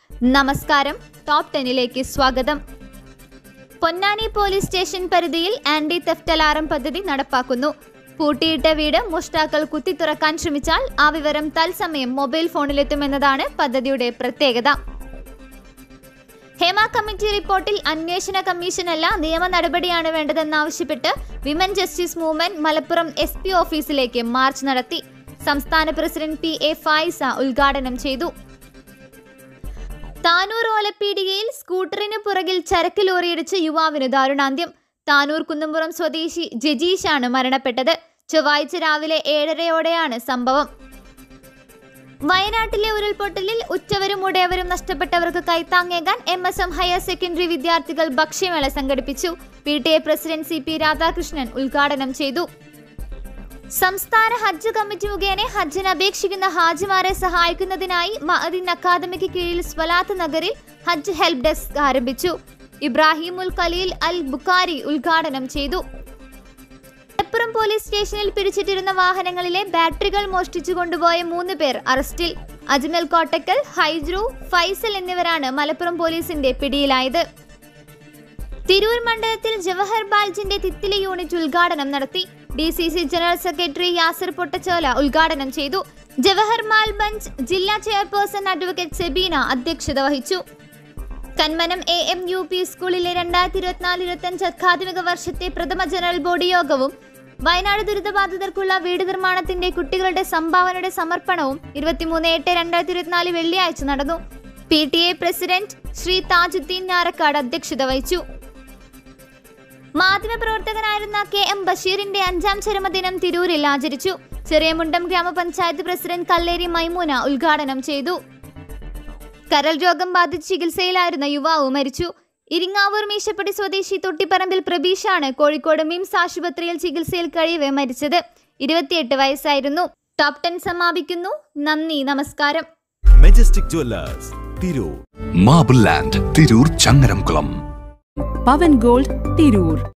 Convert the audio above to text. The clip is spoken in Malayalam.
നമസ്കാരം, ടോപ്പ് 10ലേക്ക് സ്വാഗതം. പൊന്നാനി പോലീസ് സ്റ്റേഷൻ പരിധിയിൽ ആന്റി തെഫ്റ്റ് അലാറം പദ്ധതി നടപ്പാക്കുന്നു. പൂട്ടിയിട്ട വീട് മോഷ്ടാക്കൾ കുത്തി തുറക്കാൻ ശ്രമിച്ചാൽ ആ വിവരം തത്സമയം മൊബൈൽ ഫോണിലെത്തുമെന്നതാണ് പദ്ധതിയുടെ പ്രത്യേകത. ഹേമ കമ്മിറ്റി റിപ്പോർട്ടിൽ അന്വേഷണ കമ്മീഷനല്ല നിയമ നടപടിയാണ് വേണ്ടതെന്നാവശ്യപ്പെട്ട് women justice movement Malappuram SP ഓഫീസിലേക്ക് മാർച്ച് നടത്തി. സംസ്ഥാന പ്രസിഡന്റ് PA ഫായിസ ഉദ്ഘാടനം ചെയ്തു. താനൂർ ഓലപ്പീടികയിൽ സ്കൂട്ടറിന് പുറകിൽ ചരക്ക് ലോറിയിടിച്ച് യുവാവിന് ദാരുണാന്ത്യം. താനൂർ കുന്നംപുറം സ്വദേശി ജജീഷാണ് മരണപ്പെട്ടത്. ചൊവ്വാഴ്ച രാവിലെ 7:30-ഓടെയാണ് സംഭവം. വയനാട്ടിലെ ഉരുൾപൊട്ടലിൽ ഉറ്റവരും ഉടയവരും നഷ്ടപ്പെട്ടവർക്ക് കൈത്താങ്ങേകാൻ MSM ഹയർ സെക്കൻഡറി വിദ്യാർത്ഥികൾ ഭക്ഷ്യമേള സംഘടിപ്പിച്ചു. PTA പ്രസിഡന്റ് CP രാധാകൃഷ്ണൻ ഉദ്ഘാടനം ചെയ്തു. സംസ്ഥാന ഹജ്ജ് കമ്മിറ്റി മുഖേന ഹജ്ജിന് അപേക്ഷിക്കുന്ന ഹാജിമാരെ സഹായിക്കുന്നതിനായി മഅദിൻ അക്കാദമിക്ക് കീഴിൽ സ്വലാത്ത് നഗറിൽ ഹജ്ജ് ഹെൽപ്പ് ഡെസ്ക് ആരംഭിച്ചു. ഇബ്രാഹിമുൽ ഖലീൽ അൽ ബുഖാരി ഉദ്ഘാടനം ചെയ്തു. മലപ്പുറം പോലീസ് സ്റ്റേഷനിൽ പിടിച്ചിട്ടിരുന്ന വാഹനങ്ങളിലെ ബാറ്ററികൾ മോഷ്ടിച്ചു കൊണ്ടുപോയ 3 പേർ അറസ്റ്റിൽ. അജ്മൽ കോട്ടക്കൽ, ഹൈജ്രു, ഫൈസൽ എന്നിവരാണ് മലപ്പുറം പോലീസിന്റെ പിടിയിലായത്. തിരൂർ മണ്ഡലത്തിൽ ജവഹർ ബാൽജിന്റെ തിത്തിലി യൂണിറ്റ് ഉദ്ഘാടനം നടത്തി. DCC general secretary Yasir Pottachola ഉദ്ഘാടനം ചെയ്തു. ജവഹർ മാൽ ബഞ്ച് ജില്ലാ ചെയർപേഴ്സൺ അഡ്വക്കേറ്റ് സെബീന അധ്യക്ഷത വഹിച്ചു. കന്മനം AMUP സ്കൂളിലെ 2024-25 അക്കാദമിക വർഷത്തെ പ്രഥമ ജനറൽ ബോഡി യോഗവും വയനാട് ദുരിതബാധിതർക്കുള്ള വീട് നിർമ്മാണത്തിന്റെ കുട്ടികളുടെ സംഭാവനയുടെ സമർപ്പണവും 23/8/2024 വെള്ളിയാഴ്ച നടന്നു. PTA പ്രസിഡന്റ് ശ്രീ താജുദ്ദീൻ ഞാറക്കാട് അധ്യക്ഷത വഹിച്ചു. മാധ്യമപ്രവർത്തകനായിരുന്ന KM ബഷീറിന്റെ 5ാം ചരമദിനം തിരൂരിൽ ആചരിച്ചു. ചെറിയമുണ്ടം ഗ്രാമപഞ്ചായത്ത് പ്രസിഡന്റ് കല്ലേരി മൈമൂന ഉദ്ഘാടനം ചെയ്തു. കരൾ രോഗം ബാധിച്ച് ചികിത്സയിലായിരുന്ന യുവാവ് മരിച്ചു. ഇരിങ്ങാവൂർ മീശപ്പടി സ്വദേശി തൊട്ടിപ്പറമ്പിൽ പ്രബീഷാണ് കോഴിക്കോട് മിംസ് ആശുപത്രിയിൽ ചികിത്സയിൽ കഴിയവേ മരിച്ചത്. 28 വയസ്സായിരുന്നു. ടോപ്പ് 10 സമാപിക്കുന്നു. നന്ദി, നമസ്കാരം. Majestic jewellers Tirur, marble land Tirur Changaramkulam, Pavan gold Tirur.